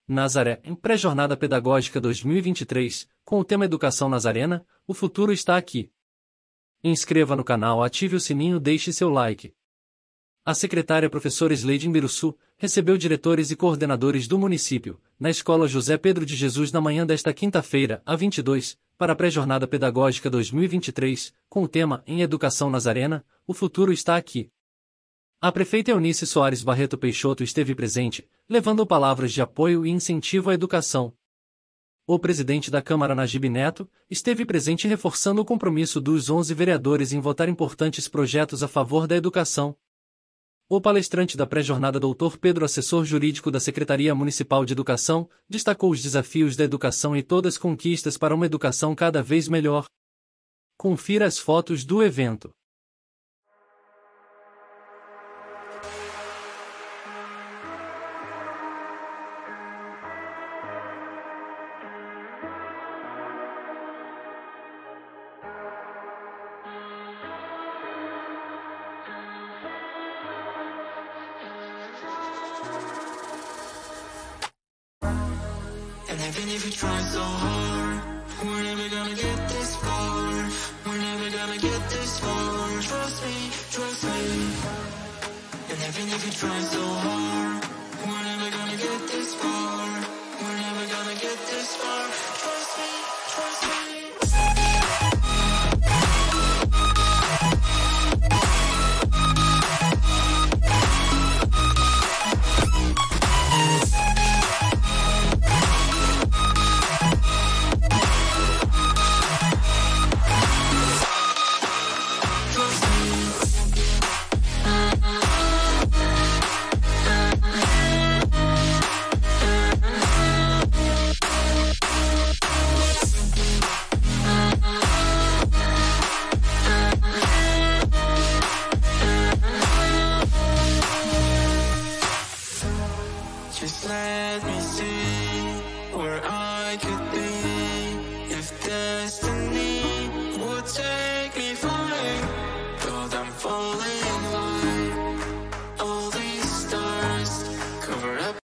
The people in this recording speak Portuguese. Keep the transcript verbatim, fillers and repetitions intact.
Nazaré, em Pré-Jornada Pedagógica dois mil e vinte e três, com o tema Educação Nazarena, o futuro está aqui. Inscreva no canal, ative o sininho, deixe seu like. A secretária professora Sleide Mbiruçu recebeu diretores e coordenadores do município, na Escola José Pedro de Jesus na manhã desta quinta-feira, a vinte e dois, para a Pré-Jornada Pedagógica dois mil e vinte e três, com o tema Em Educação Nazarena, o futuro está aqui. A prefeita Eunice Soares Barreto Peixoto esteve presente, levando palavras de apoio e incentivo à educação. O presidente da Câmara, Najib Neto, esteve presente reforçando o compromisso dos onze vereadores em votar importantes projetos a favor da educação. O palestrante da pré-jornada, doutor Pedro, assessor jurídico da Secretaria Municipal de Educação, destacou os desafios da educação e todas as conquistas para uma educação cada vez melhor. Confira as fotos do evento. And even if you try so hard, we're never gonna get this far. We're never gonna get this far. Trust me, trust me. And even if you try so hard, we're never gonna get this far. We're never gonna get this far. Trust me, trust me. Just let me see where I could be if destiny